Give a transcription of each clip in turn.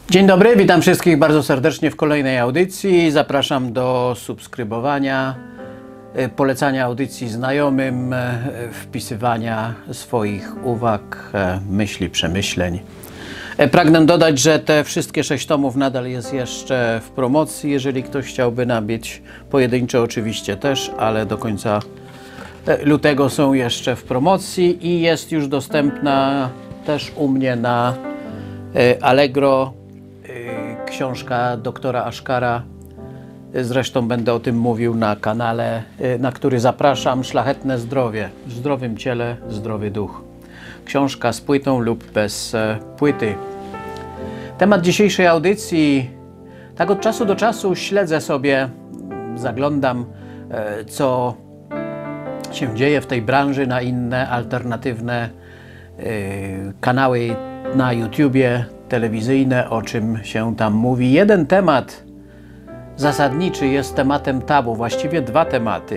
Dzień dobry, witam wszystkich bardzo serdecznie w kolejnej audycji. Zapraszam do subskrybowania, polecania audycji znajomym, wpisywania swoich uwag, myśli, przemyśleń. Pragnę dodać, że te wszystkie 6 tomów nadal jest jeszcze w promocji. Jeżeli ktoś chciałby nabyć pojedyncze, oczywiście też, ale do końca lutego są jeszcze w promocji i jest już dostępna też u mnie na Allegro książka doktora Aszkara. Zresztą będę o tym mówił na kanale, na który zapraszam. Szlachetne zdrowie. W zdrowym ciele zdrowy duch. Książka z płytą lub bez płyty. Temat dzisiejszej audycji. Tak od czasu do czasu śledzę sobie, zaglądam, co się dzieje w tej branży na inne alternatywne kanały na YouTubie, telewizyjne, o czym się tam mówi. Jeden temat zasadniczy jest tematem tabu, właściwie 2 tematy.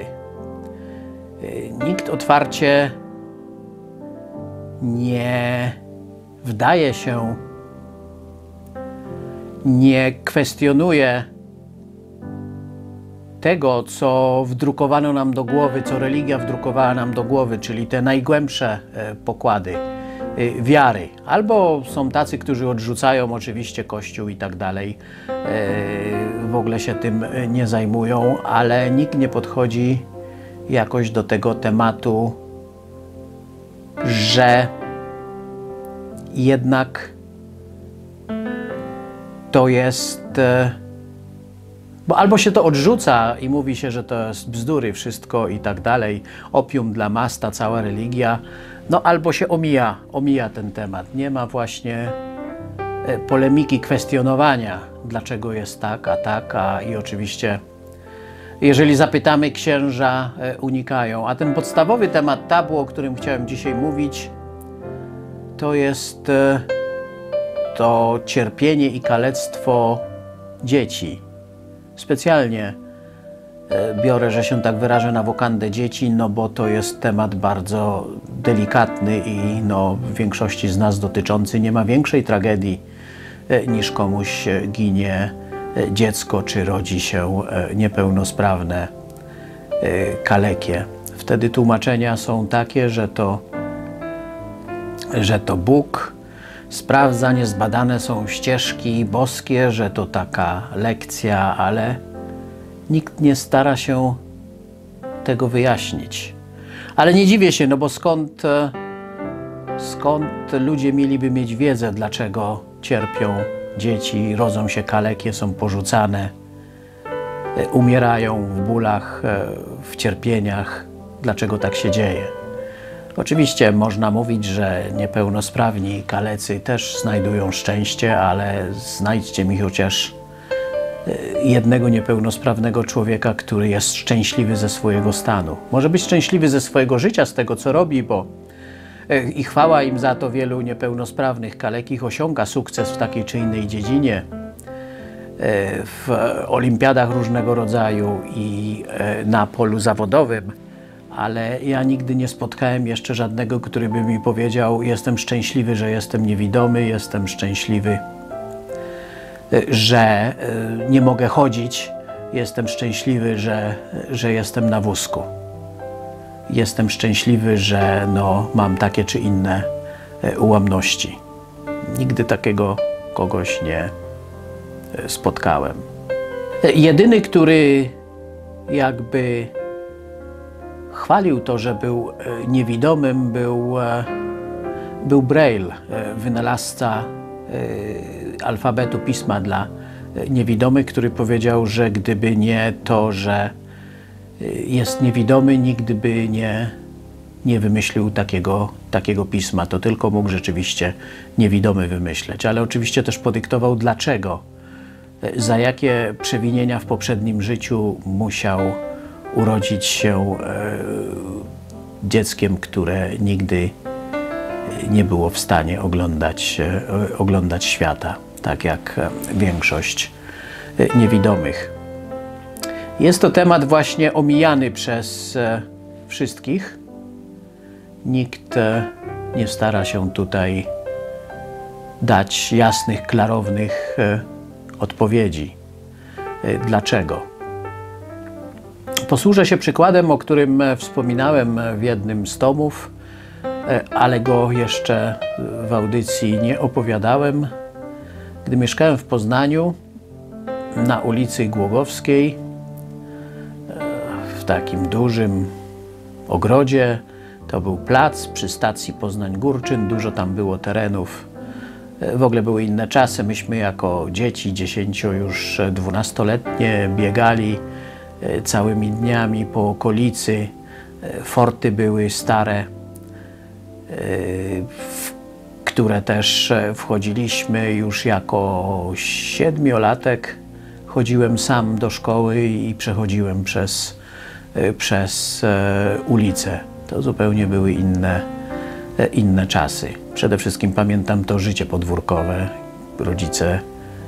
Nikt otwarcie nie wdaje się, nie kwestionuje tego, co wdrukowano nam do głowy, co religia wdrukowała nam do głowy, czyli te najgłębsze pokłady wiary. Albo są tacy, którzy odrzucają oczywiście Kościół i tak dalej, w ogóle się tym nie zajmują, ale nikt nie podchodzi jakoś do tego tematu, że jednak to jest, bo albo się to odrzuca i mówi się, że to jest bzdury wszystko i tak dalej, opium dla mas, ta cała religia, no albo się omija ten temat. Nie ma właśnie polemiki, kwestionowania, dlaczego jest tak, i oczywiście jeżeli zapytamy, księża unikają. A ten podstawowy temat tabu, o którym chciałem dzisiaj mówić, to jest to cierpienie i kalectwo dzieci. Specjalnie biorę, że się tak wyrażę, na wokandę dzieci, no bo to jest temat bardzo delikatny i w większości z nas dotyczący. Nie ma większej tragedii niż komuś ginie dziecko, czy rodzi się niepełnosprawne, kalekie. Wtedy tłumaczenia są takie, że to Bóg sprawdza, niezbadane są ścieżki boskie, że to taka lekcja, ale nikt nie stara się tego wyjaśnić. Ale nie dziwię się, no bo skąd ludzie mieliby mieć wiedzę, dlaczego cierpią dzieci, rodzą się kalekie, są porzucane, umierają w bólach, w cierpieniach, dlaczego tak się dzieje. Oczywiście można mówić, że niepełnosprawni kalecy też znajdują szczęście, ale znajdźcie mi chociaż jednego niepełnosprawnego człowieka, który jest szczęśliwy ze swojego stanu. Może być szczęśliwy ze swojego życia, z tego co robi, bo i chwała im za to, wielu niepełnosprawnych kalekich osiąga sukces w takiej czy innej dziedzinie, w olimpiadach różnego rodzaju i na polu zawodowym, ale ja nigdy nie spotkałem jeszcze żadnego, który by mi powiedział: jestem szczęśliwy, że jestem niewidomy, jestem szczęśliwy, że nie mogę chodzić, jestem szczęśliwy, że jestem na wózku. Jestem szczęśliwy, że mam takie czy inne ułomności. Nigdy takiego kogoś nie spotkałem. Jedyny, który jakby chwalił to, że był niewidomym, był Braille, wynalazca alfabetu pisma dla niewidomych, który powiedział, że gdyby nie to, że jest niewidomy, nigdy by nie wymyślił takiego pisma. To tylko mógł rzeczywiście niewidomy wymyśleć. Ale oczywiście też podyktował, dlaczego, za jakie przewinienia w poprzednim życiu musiał urodzić się dzieckiem, które nigdy nie było w stanie oglądać świata, tak jak większość niewidomych. Jest to temat właśnie omijany przez wszystkich. Nikt nie stara się tutaj dać jasnych, klarownych odpowiedzi. Dlaczego? Posłużę się przykładem, o którym wspominałem w jednym z tomów, ale go jeszcze w audycji nie opowiadałem. Gdy mieszkałem w Poznaniu, na ulicy Głogowskiej, w takim dużym ogrodzie, to był plac przy stacji Poznań-Górczyn, dużo tam było terenów. W ogóle były inne czasy. Myśmy jako dzieci, 10 już 12-letnie, biegali całymi dniami po okolicy. Forty były stare, w które też wchodziliśmy już jako 7-latek. Chodziłem sam do szkoły i przechodziłem przez ulicę. To zupełnie były inne czasy. Przede wszystkim pamiętam to życie podwórkowe. Rodzice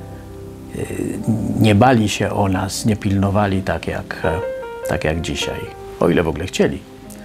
nie bali się o nas, nie pilnowali tak jak dzisiaj, o ile w ogóle chcieli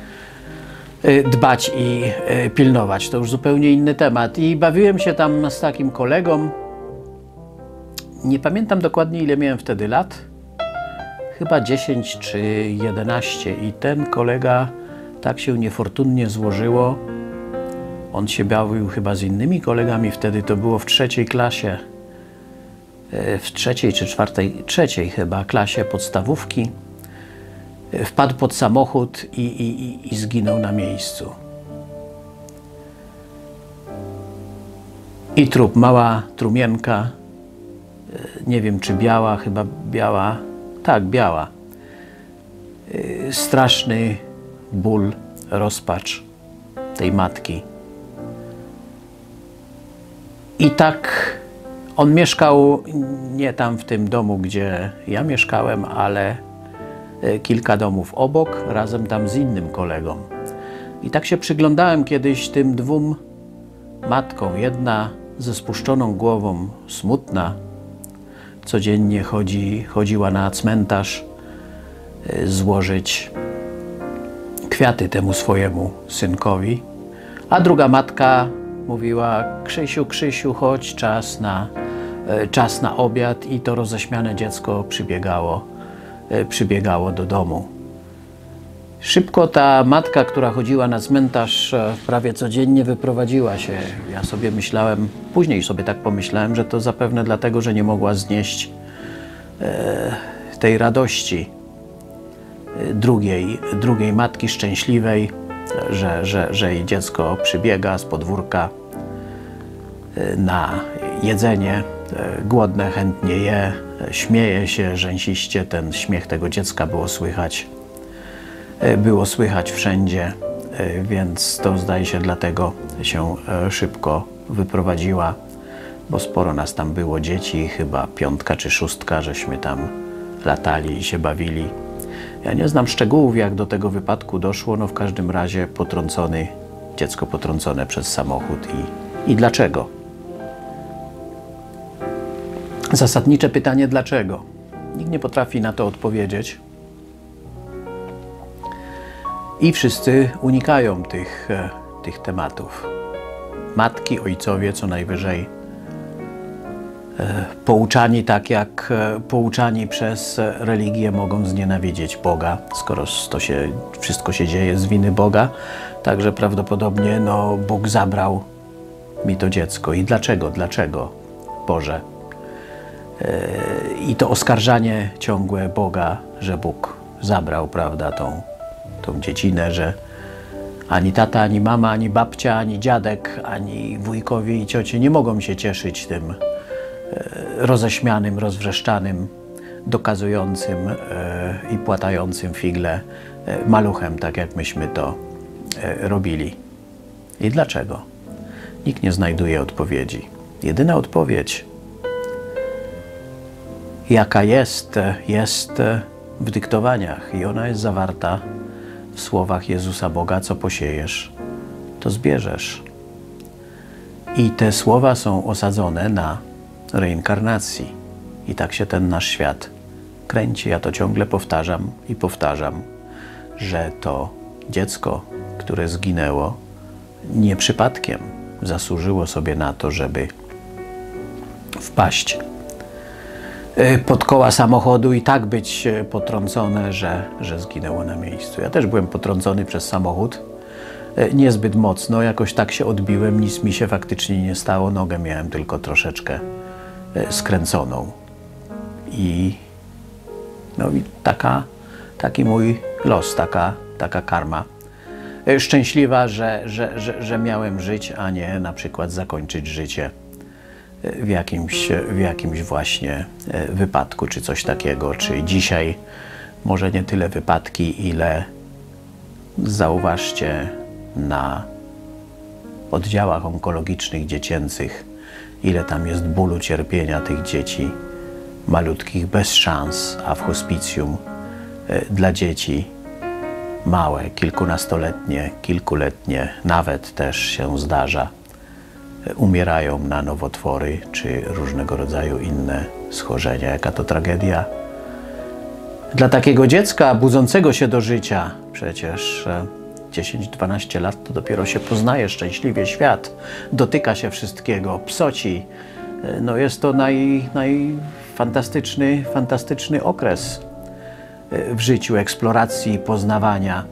dbać i pilnować. To już zupełnie inny temat. I bawiłem się tam z takim kolegą. Nie pamiętam dokładnie, ile miałem wtedy lat. Chyba 10 czy 11. I ten kolega, tak się niefortunnie złożyło, on się bawił chyba z innymi kolegami. Wtedy to było w 3. klasie. W 3. czy 4. chyba klasie podstawówki. Wpadł pod samochód i zginął na miejscu. I trup, mała trumienka, nie wiem czy biała, chyba biała, tak, biała. Straszny ból, rozpacz tej matki. I tak on mieszkał nie tam w tym domu, gdzie ja mieszkałem, ale kilka domów obok, razem tam z innym kolegą. I tak się przyglądałem kiedyś tym dwóm matkom. Jedna ze spuszczoną głową, smutna, codziennie chodziła na cmentarz złożyć kwiaty temu swojemu synkowi, a druga matka mówiła: Krzysiu, Krzysiu, chodź, czas na obiad. I to roześmiane dziecko przybiegało do domu. Szybko ta matka, która chodziła na cmentarz prawie codziennie, wyprowadziła się. Ja sobie myślałem, później sobie tak pomyślałem, że to zapewne dlatego, że nie mogła znieść tej radości drugiej matki szczęśliwej, że jej dziecko przybiega z podwórka na jedzenie, głodne, chętnie je, śmieje się rzęsiście. Ten śmiech tego dziecka było słychać wszędzie, więc to zdaje się dlatego się szybko wyprowadziła, bo sporo nas tam było dzieci, chyba 5. czy 6, żeśmy tam latali i się bawili. Ja nie znam szczegółów, jak do tego wypadku doszło, no w każdym razie dziecko potrącone przez samochód i dlaczego? Zasadnicze pytanie, dlaczego? Nikt nie potrafi na to odpowiedzieć. I wszyscy unikają tych tematów. Matki, ojcowie co najwyżej pouczani tak jak pouczani przez religię mogą znienawidzieć Boga, skoro wszystko się dzieje z winy Boga. Także prawdopodobnie Bóg zabrał mi to dziecko. I dlaczego? Dlaczego, Boże? I to oskarżanie ciągłe Boga, że Bóg zabrał, prawda, tą dziecinę, że ani tata, ani mama, ani babcia, ani dziadek, ani wujkowie i ciocie nie mogą się cieszyć tym roześmianym, rozwrzeszczanym, dokazującym i płatającym figle maluchem, tak jak myśmy to robili. I dlaczego? Nikt nie znajduje odpowiedzi. Jedyna odpowiedź, jaka jest w dyktowaniach i ona jest zawarta w słowach Jezusa Boga: co posiejesz, to zbierzesz. I te słowa są osadzone na reinkarnacji. I tak się ten nasz świat kręci. Ja to ciągle powtarzam i powtarzam, że to dziecko, które zginęło, nie przypadkiem zasłużyło sobie na to, żeby wpaść pod koła samochodu i tak być potrącone, że zginęło na miejscu. Ja też byłem potrącony przez samochód. Niezbyt mocno, jakoś tak się odbiłem, nic mi się faktycznie nie stało, nogę miałem tylko troszeczkę skręconą. I taki mój los, taka karma. Szczęśliwa, że miałem żyć, a nie na przykład zakończyć życie w jakimś właśnie wypadku, czy coś takiego. Czy dzisiaj może nie tyle wypadki, ile zauważcie na oddziałach onkologicznych dziecięcych, ile tam jest bólu, cierpienia tych dzieci malutkich, bez szans, a w hospicjum dla dzieci małe, kilkunastoletnie, kilkuletnie, nawet też się zdarza, umierają na nowotwory czy różnego rodzaju inne schorzenia. Jaka to tragedia dla takiego dziecka budzącego się do życia. Przecież 10-12 lat to dopiero się poznaje szczęśliwie świat, dotyka się wszystkiego, psoci. No jest to fantastyczny okres w życiu, eksploracji, poznawania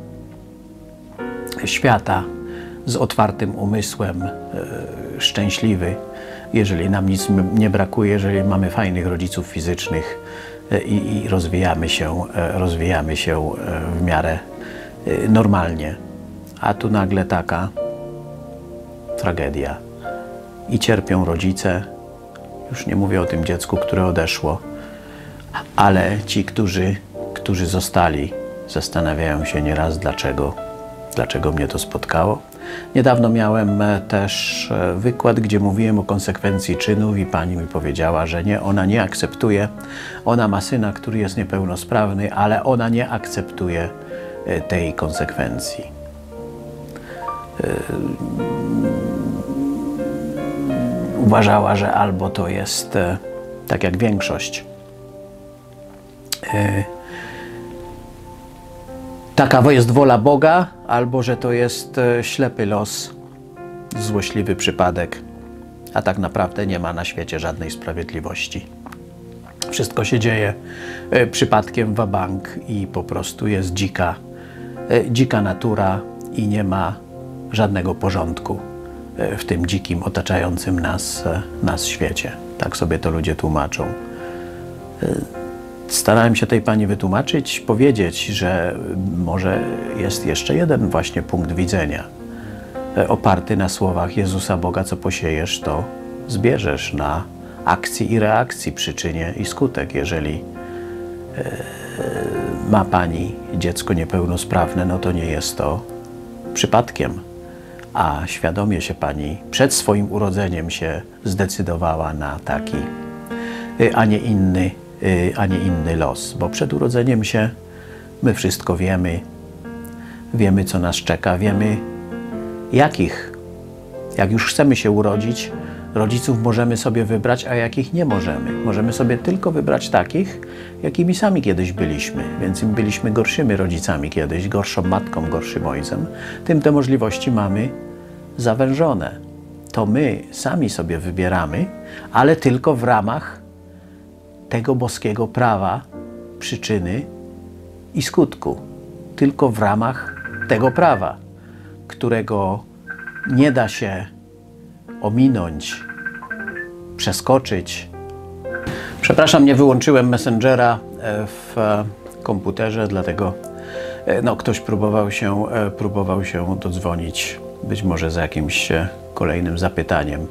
świata z otwartym umysłem, szczęśliwy, jeżeli nam nic nie brakuje, jeżeli mamy fajnych rodziców fizycznych i rozwijamy się w miarę normalnie. A tu nagle taka tragedia. I cierpią rodzice, już nie mówię o tym dziecku, które odeszło, ale ci, którzy zostali, zastanawiają się nieraz, dlaczego mnie to spotkało. Niedawno miałem też wykład, gdzie mówiłem o konsekwencji czynów i pani mi powiedziała, że nie, ona nie akceptuje. Ona ma syna, który jest niepełnosprawny, ale ona nie akceptuje tej konsekwencji. Uważała, że albo to jest, tak jak większość, taka jest wola Boga, albo że to jest ślepy los, złośliwy przypadek, a tak naprawdę nie ma na świecie żadnej sprawiedliwości. Wszystko się dzieje przypadkiem wa-bank i po prostu jest dzika natura i nie ma żadnego porządku w tym dzikim, otaczającym nas świecie. Tak sobie to ludzie tłumaczą. Starałem się tej pani wytłumaczyć, powiedzieć, że może jest jeszcze jeden właśnie punkt widzenia, oparty na słowach Jezusa Boga: co posiejesz, to zbierzesz, na akcji i reakcji, przyczynie i skutek. Jeżeli ma pani dziecko niepełnosprawne, no to nie jest to przypadkiem, a świadomie się pani przed swoim urodzeniem się zdecydowała na taki, a nie inny los, bo przed urodzeniem się my wszystko wiemy, co nas czeka, wiemy jak już chcemy się urodzić, rodziców możemy sobie wybrać, a jakich nie możemy. Możemy sobie tylko wybrać takich, jakimi sami kiedyś byliśmy, więc im byliśmy gorszymi rodzicami kiedyś, gorszą matką, gorszym ojcem, tym te możliwości mamy zawężone. To my sami sobie wybieramy, ale tylko w ramach tego boskiego prawa, przyczyny i skutku. Tylko w ramach tego prawa, którego nie da się ominąć, przeskoczyć. Przepraszam, nie wyłączyłem Messengera w komputerze, dlatego ktoś próbował się dodzwonić, być może z jakimś kolejnym zapytaniem.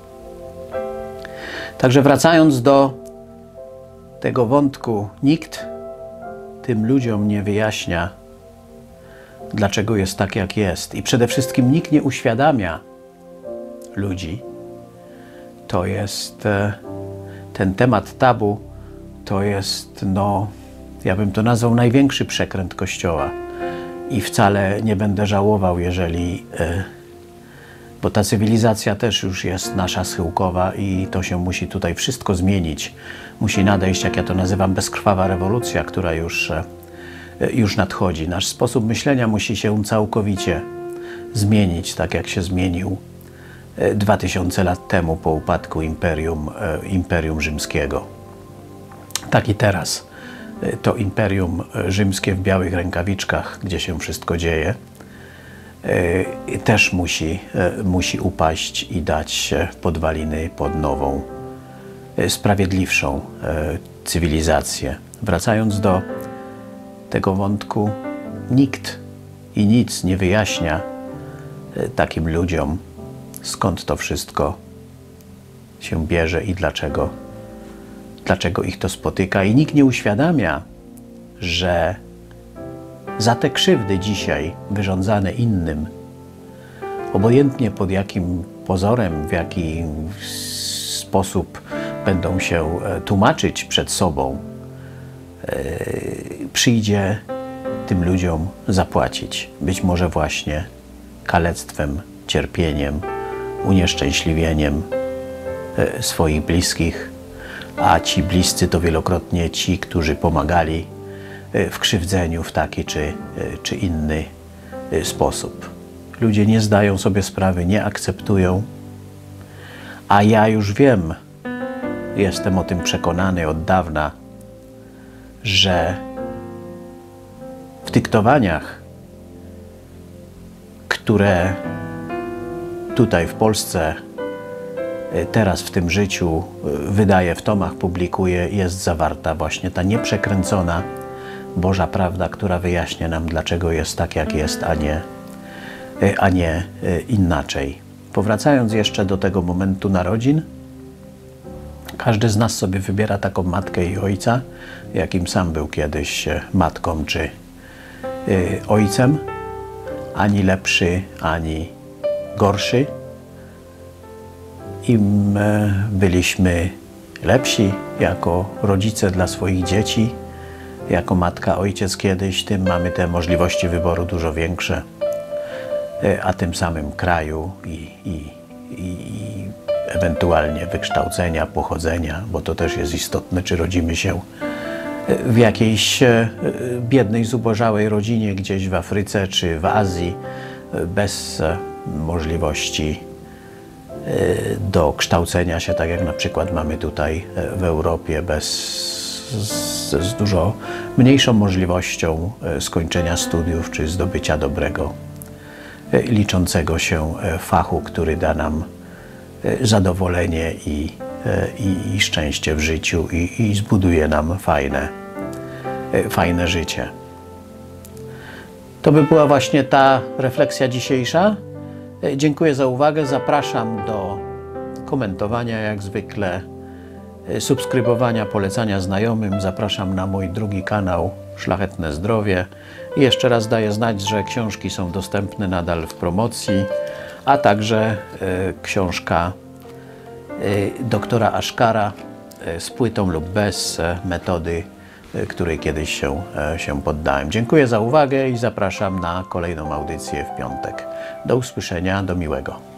Także wracając do tego wątku, nikt tym ludziom nie wyjaśnia, dlaczego jest tak, jak jest. I przede wszystkim nikt nie uświadamia ludzi. To jest ten temat tabu, to jest, ja bym to nazwał największy przekręt Kościoła. I wcale nie będę żałował, jeżeli, bo ta cywilizacja też już jest nasza schyłkowa i to się musi tutaj wszystko zmienić. Musi nadejść, jak ja to nazywam, bezkrwawa rewolucja, która już nadchodzi. Nasz sposób myślenia musi się całkowicie zmienić, tak jak się zmienił 2000 lat temu po upadku Imperium Rzymskiego. Tak i teraz to Imperium Rzymskie w białych rękawiczkach, gdzie się wszystko dzieje, też musi upaść i dać podwaliny pod nową, sprawiedliwszą cywilizację. Wracając do tego wątku, nikt i nic nie wyjaśnia takim ludziom, skąd to wszystko się bierze i dlaczego ich to spotyka. I nikt nie uświadamia, że za te krzywdy dzisiaj wyrządzane innym, obojętnie pod jakim pozorem, w jaki sposób będą się tłumaczyć przed sobą, przyjdzie tym ludziom zapłacić. Być może właśnie kalectwem, cierpieniem, unieszczęśliwieniem swoich bliskich, a ci bliscy to wielokrotnie ci, którzy pomagali w krzywdzeniu w taki czy inny sposób. Ludzie nie zdają sobie sprawy, nie akceptują, a ja już wiem, jestem o tym przekonany od dawna, że w dyktowaniach, które tutaj w Polsce teraz w tym życiu wydaje, w tomach publikuje, jest zawarta właśnie ta nieprzekręcona Boża prawda, która wyjaśnia nam, dlaczego jest tak, jak jest, a nie inaczej. Powracając jeszcze do tego momentu narodzin, każdy z nas sobie wybiera taką matkę i ojca, jakim sam był kiedyś matką czy ojcem, ani lepszy, ani gorszy. Im byliśmy lepsi jako rodzice dla swoich dzieci, jako matka, ojciec kiedyś, tym mamy te możliwości wyboru dużo większe, a tym samym kraju i ewentualnie wykształcenia, pochodzenia, bo to też jest istotne, czy rodzimy się w jakiejś biednej, zubożałej rodzinie gdzieś w Afryce czy w Azji, bez możliwości do kształcenia się, tak jak na przykład mamy tutaj w Europie, z dużo mniejszą możliwością skończenia studiów czy zdobycia dobrego, liczącego się fachu, który da nam zadowolenie i szczęście w życiu i zbuduje nam fajne życie. To by była właśnie ta refleksja dzisiejsza. Dziękuję za uwagę. Zapraszam do komentowania jak zwykle, subskrybowania, polecania znajomym. Zapraszam na mój drugi kanał Szlachetne Zdrowie. I jeszcze raz daję znać, że książki są dostępne nadal w promocji, a także książka doktora Aszkara z płytą lub bez metody, której kiedyś się poddałem. Dziękuję za uwagę i zapraszam na kolejną audycję w piątek. Do usłyszenia, do miłego.